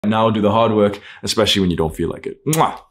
Now do the hard work, especially when you don't feel like it. Mwah.